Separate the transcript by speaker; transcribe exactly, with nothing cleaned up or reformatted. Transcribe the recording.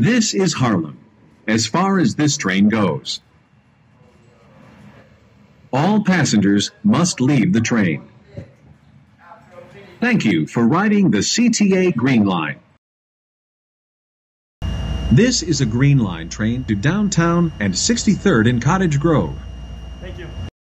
Speaker 1: This is Harlem, as far as this train goes. All passengers must leave the train. Thank you for riding the C T A Green Line. This is a Green Line train to downtown and sixty-third in Cottage Grove.